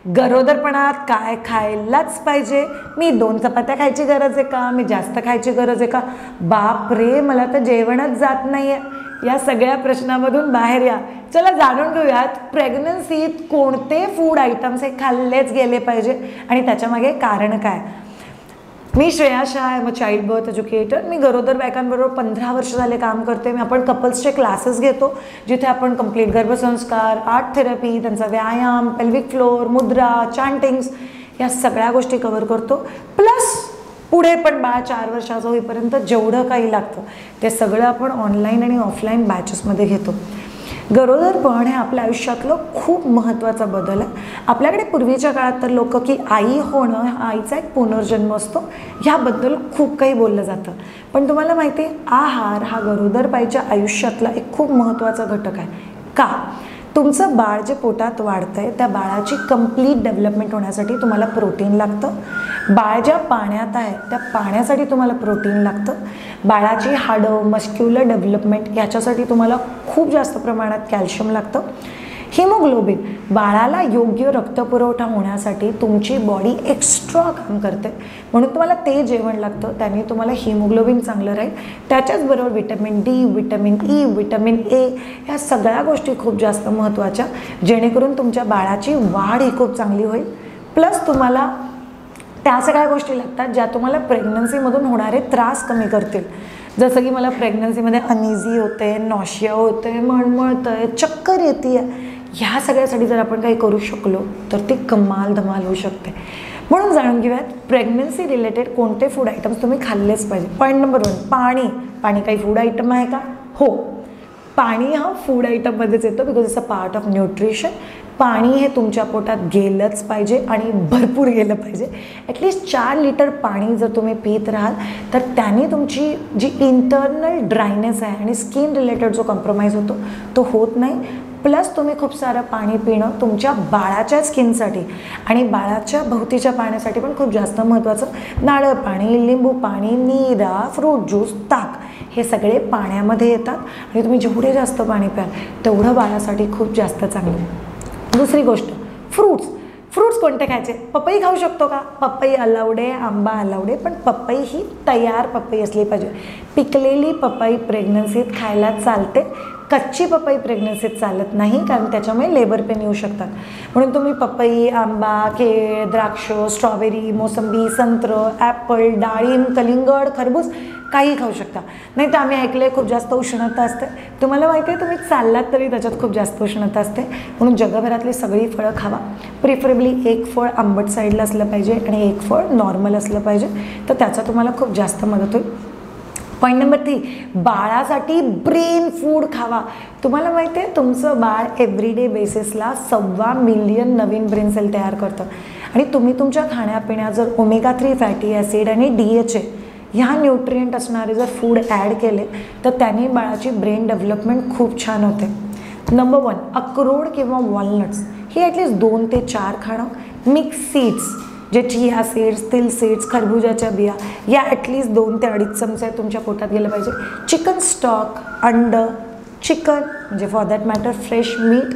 गरोदरपणात काय खायलाच पाहिजे? मी 2 चपात्या खायची गरज आहे का? मी जास्त खायची गरज आहे का? बाप रे, मला तर जेवणच जात नाही आहे. या सगळ्या प्रश्नामधून बाहेर या. चला जाणून घेऊयात प्रेग्नन्सीत कोणते फूड आयटम्स हे खाल्लेच गेले पाहिजे आणि त्याच्यामागे कारण काय. मी श्रेया शाह आहे, मग चाइल्ड बर्थ एज्युकेटर. मी गरोदर बायकांबरोबर 15 वर्ष झाले काम करते. मी आपण कपल्सचे क्लासेस घेतो जिथे आपण कंप्लीट गर्भसंस्कार, आर्ट थेरपी, त्यांचा व्यायाम, पेल्विक फ्लोर, मुद्रा, चॅन्टिंग्स या सगळ्या गोष्टी कव्हर करतो. प्लस पुढे पण बाळ 4 वर्षाचं होईपर्यंत जेवढं काही लागतं ते सगळं आपण ऑनलाईन आणि ऑफलाईन बॅचेसमध्ये घेतो. गरोदरपण हे आपल्या आयुष्यातलं खूप महत्त्वाचा बदल आहे. आपल्याकडे पूर्वीच्या काळात तर लोक की आई होणं हा आईचा एक पुनर्जन्म असतो ह्याबद्दल खूप काही बोललं जातं. पण तुम्हाला माहिती आहे, आहार हा गरोदरबाईच्या आयुष्यातला एक खूप महत्त्वाचा घटक आहे. का? तुमचं बाळ जे पोटात वाढतं आहे त्या बाळाची कंप्लीट डेव्हलपमेंट होण्यासाठी तुम्हाला प्रोटीन लागतं. बाळ ज्या पाण्यात आहे त्या पाण्यासाठी तुम्हाला प्रोटीन लागतं. बाळाची हाडं, मस्क्युलर डेव्हलपमेंट याच्यासाठी तुम्हाला खूप जास्त प्रमाणात कॅल्शियम लागतं. हिमोग्लोबिन, बाळाला योग्य रक्तपुरवठा होण्यासाठी तुमची बॉडी एक्स्ट्रा काम करते म्हणून तुम्हाला ते जेवण लागतं. त्याने तुम्हाला हिमोग्लोबिन चांगलं राहील. त्याच्याचबरोबर vitamin D, vitamin E, vitamin A ह्या सगळ्या गोष्टी खूप जास्त महत्त्वाच्या, जेणेकरून तुमच्या बाळाची वाढ ही खूप चांगली होईल. प्लस तुम्हाला त्या सगळ्या गोष्टी लागतात ज्या तुम्हाला प्रेग्नन्सीमधून होणारे त्रास कमी करतील. जसं की मला प्रेग्नन्सीमध्ये अनइझी होते, नॉशिया होते, मळमळतं आहे, चक्कर येते. ह्या सगळ्यासाठी जर आपण काही करू शकलो तर ती कमाल धमाल होऊ शकते. म्हणून जाणून घेऊयात प्रेग्नन्सी रिलेटेड कोणते फूड आयटम्स तुम्ही खाल्लेच पाहिजे. पॉईंट नंबर 1, पाणी. पाणी काही फूड आयटम आहे का? हो, पाणी हा फूड आयटममध्येच येतो because it's a part of nutrition. पाणी हे तुमच्या पोटात गेलंच पाहिजे आणि भरपूर गेलं पाहिजे. ॲटलिस्ट 4 लिटर पाणी जर तुम्ही पित राहाल तर त्याने तुमची जी इंटरनल ड्रायनेस आहे आणि स्किन रिलेटेड जो कॉम्प्रोमाइज होतो तो होत नाही. प्लस तुम्ही खूप सारं पाणी पिणं तुमच्या बाळाच्या स्किनसाठी आणि बाळाच्या भोवतीच्या पाण्यासाठी पण खूप जास्त महत्त्वाचं. नारळ पाणी, लिंबू पाणी, नीरा, फ्रूट ज्यूस, ताक हे सगळे पाण्यामध्ये येतात आणि तुम्ही जेवढे जास्त पाणी प्याल तेवढं बाळासाठी खूप जास्त चांगलं. दुसरी गोष्ट, फ्रूट्स. फ्रूट्स कोणते खायचे? पपई खाऊ शकतो का? पपई अलाउड आहे, आंबा अलाउड आहे, पण पपई ही तयार पपई असली पाहिजे. पिकलेली पपई प्रेग्नन्सीत खायला चालते, कच्ची पपई प्रेग्नन्सीत चालत नाही कारण त्याच्यामुळे लेबर पेन येऊ शकतात. म्हणून तुम्ही पपई, आंबा, केळ, द्राक्ष, स्ट्रॉबेरी, मोसंबी, संत्र, ॲपल, डाळिंब, कलिंगड, खरबूज काही खाऊ शकता. नाही तर आम्ही ऐकले खूप जास्त उष्णता असते. तुम्हाला माहिती आहे, तुम्ही चाललात तरी त्याच्यात खूप जास्त उष्णता असते. म्हणून जगभरातली सगळी फळं खावा. प्रिफरेबली एक फळ आंबट साईडला असलं पाहिजे आणि एक फळ नॉर्मल असलं पाहिजे, तर त्याचा तुम्हाला खूप जास्त मदत होईल. पॉईंट नंबर 3, बाळासाठी ब्रेन फूड खावा. तुम्हाला माहिती आहे, तुमचं बाळ एव्हरीडे बेसिसला 1.25 मिलियन नवीन ब्रेन सेल तयार करतं आणि तुम्ही तुमच्या खाण्यापिण्यात जर ओमेगा 3 फॅटी ॲसिड आणि DHA ह्या न्यूट्रिएंट असणारे जर फूड ॲड केले तर त्याने बाळाची ब्रेन डेव्हलपमेंट खूप छान होते. नंबर 1, अक्रोड किंवा वॉलनट्स ही ॲटलिस्ट 2 ते 4 खाणं. मिक्स सीड्स जे चिया सीड्स, तिल सीड्स, खरबुजाच्या बिया या ॲटलिस्ट 2 ते 2.5 चमचे तुमच्या पोटात गेलं पाहिजे. चिकन स्टॉक, अंडं, चिकन म्हणजे for that matter fresh meat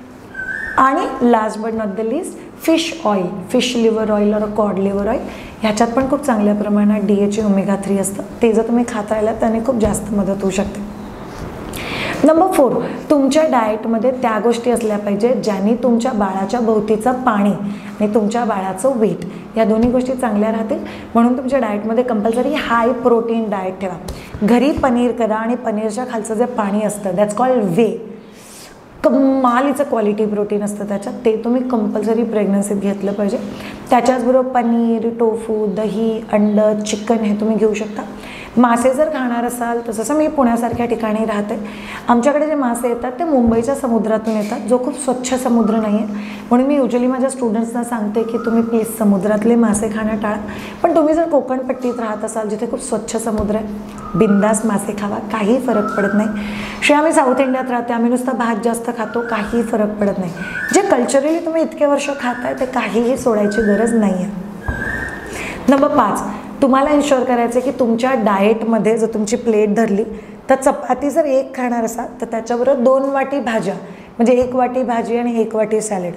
आणि last but not the least fish oil, fish liver oil और कॉड लिव्हर ऑइल ह्याच्यात पण खूप चांगल्या प्रमाणात DHA, ओमेगा 3 असतं. ते जर तुम्ही खात राहिलात त्याने खूप जास्त मदत होऊ शकते. नंबर 4, तुमच्या डाएटमध्ये त्या गोष्टी असल्या पाहिजे ज्यांनी तुमच्या बाळाच्या भोवतीचं पाणी आणि तुमच्या बाळाचं वेट या दोन्ही गोष्टी चांगल्या राहतील. म्हणून तुमच्या डाएटमध्ये कंपल्सरी हाय प्रोटीन डाएट ठेवा. घरी पनीर करा आणि पनीरच्या खालचं जे पाणी असतं दॅट्स कॉल्ड वे, कमालीचं क्वालिटी प्रोटीन असतं त्याच्यात, ते तुम्ही कंपल्सरी प्रेग्नन्सीत घेतलं पाहिजे. त्याच्याचबरोबर पनीर, टोफू, दही, अंडं, चिकन हे तुम्ही घेऊ शकता. मासे जर खाणार असाल तर जसं मी पुण्यासारख्या ठिकाणी राहते, आमच्याकडे जे मासे येतात ते मुंबईच्या समुद्रातून येतात जो खूप स्वच्छ समुद्र नाही आहे. म्हणून मी युजली माझ्या स्टुडंट्सना सांगते की तुम्ही प्लीज समुद्रातले मासे खाणं टाळा. पण तुम्ही जर कोकणपट्टीत राहत असाल जिथे खूप स्वच्छ समुद्र आहे, बिंदास मासे खावा, काही फरक पडत नाही. शिवाय आम्ही साऊथ इंडियात राहते, आम्ही नुसता भात जास्त खातो, काही फरक पडत नाही. जे कल्चरली तुम्ही इतके वर्ष खाताय ते काहीही सोडायची गरज नाही आहे. नंबर 5, तुम्हाला इन्शुअर करायचं आहे की तुमच्या डाएटमध्ये जर तुमची प्लेट धरली तर चपाती जर 1 खाणार असाल तर त्याच्याबरोबर 2 वाटी भाज्या म्हणजे 1 वाटी भाजी आणि 1 वाटी सॅलड.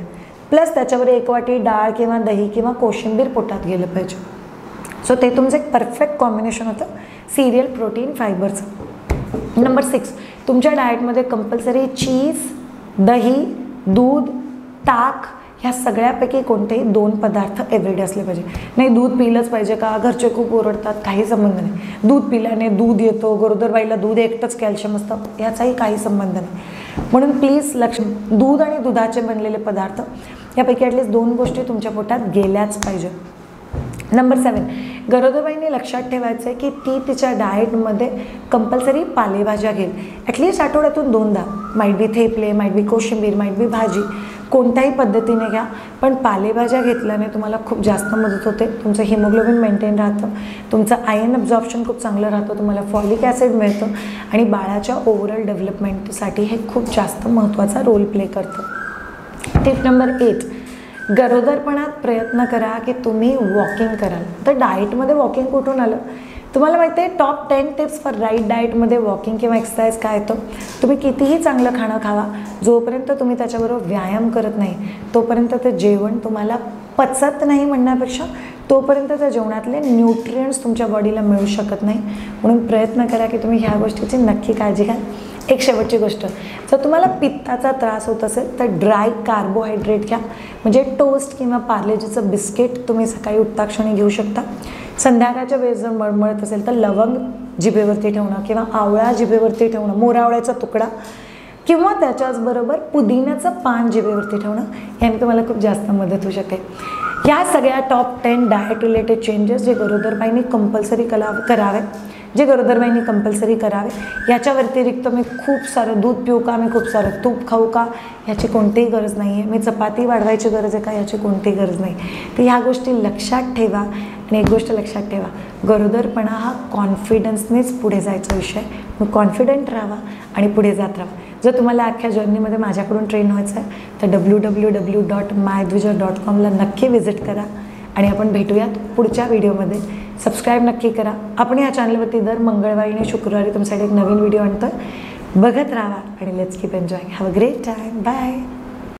प्लस त्याच्यावर 1 वाटी डाळ किंवा दही किंवा कोशिंबीर पोटात गेलं पाहिजे. सो ते तुमचं एक परफेक्ट कॉम्बिनेशन होतं सिरियल, प्रोटीन, फायबरचं. नंबर 6, तुमच्या डाएटमध्ये कंपल्सरी चीज, दही, दूध, ताक ह्या सगळ्यापैकी कोणतेही 2 पदार्थ एव्हरीडे असले पाहिजे. नाही दूध पिलंच पाहिजे का, घरचे खूप ओरडतात, काही संबंध नाही. दूध पिल्याने दूध येतो, गरोदर बाईला दूध एकटंच कॅल्शियम असतं, याचाही काही संबंध नाही. म्हणून प्लीज दूध आणि दुधाचे बनलेले पदार्थ यापैकी ॲटलीस्ट 2 गोष्टी तुमच्या पोटात गेल्याच पाहिजे. नंबर 7, गरोदरबाईंनी लक्षात ठेवायचं आहे की ती तिच्या डाएटमध्ये कंपल्सरी पालेभाज्या घेईल. ॲटलीस्ट आठवड्यातून 2दा. Might be theple, might be कोशिंबीर, माईट बी भाजी, कोणत्याही पद्धतीने घ्या, पण पालेभाज्या घेतल्याने तुम्हाला खूप जास्त मदत होते. तुमचं हिमोग्लोबिन मेंटेन राहतं, तुमचं आयर्न अब्झॉर्प्शन खूप चांगलं राहतं, तुम्हाला फॉलिक ॲसिड मिळतं आणि बाळाच्या ओव्हरऑल डेव्हलपमेंटसाठी हे खूप जास्त महत्त्वाचा रोल प्ले करतं. टिप नंबर 8, गरोदरपणात प्रयत्न करा की तुम्ही वॉकिंग कराल. तर डाएटमध्ये वॉकिंग कुठून आलं? तुम्हाला माहिती आहे टॉप 10 टिप्स फॉर राईट डाएटमध्ये वॉकिंग किंवा एक्सरसाइज काय येतं? तुम्ही कितीही चांगलं खाणं खावा, जोपर्यंत तुम्ही त्याच्याबरोबर व्यायाम करत नाही तोपर्यंत ते जेवण तुम्हाला पचत नाही म्हणण्यापेक्षा तोपर्यंत त्या जेवणातले न्यूट्रियंट्स तुमच्या बॉडीला मिळू शकत नाही. म्हणून प्रयत्न करा की तुम्ही ह्या गोष्टीची नक्की काळजी घ्या. एक शेवटची गोष्ट, जर तुम्हाला पित्ताचा त्रास होत असेल तर ड्राय कार्बोहायड्रेट घ्या. म्हणजे टोस्ट किंवा पार्लेजीचं बिस्किट तुम्ही सकाळी उठताक्षणी घेऊ शकता. संध्याकाळच्या वेळेस जर मळमळत असेल तर लवंग जिभेवरती ठेवणं किंवा आवळा जिभेवरती ठेवणं, मोरावळ्याचा तुकडा किंवा त्याच्याचबरोबर पुदिन्याचं पान जिभेवरती ठेवणं, याने तुम्हाला खूप जास्त मदत होऊ शकेल. या सगळ्या टॉप 10 डाएट रिलेटेड चेंजेस जे गरोदरबाईंनी कंपल्सरी करावे, याच्या व्यतिरिक्त मी खूप सारं दूध पिऊ का, मी खूप सारं तूप खाऊ का, याची कोणतीही गरज नाही आहे. मी चपाती वाढवायची गरज आहे का, याची कोणतीही गरज नाही. तर ह्या गोष्टी लक्षात ठेवा. आणि एक गोष्ट लक्षात ठेवा, गरोदरपणा हा कॉन्फिडन्सनेच पुढे जायचा विषय. मग कॉन्फिडंट राहा आणि पुढे जात राहा. जर तुम्हाला अख्ख्या जर्नीमध्ये माझ्याकडून ट्रेन व्हायचं आहे तर www.mydvija.com ला नक्की व्हिजिट करा आणि आपण भेटूयात पुढच्या व्हिडिओमध्ये. सबस्क्राईब नक्की करा. आपण या चॅनलवरती दर मंगळवारी आणि शुक्रवारी तुमच्यासाठी एक नवीन व्हिडिओ आणतो. बघत राहा आणि let's keep enjoying. Have a great time. Bye.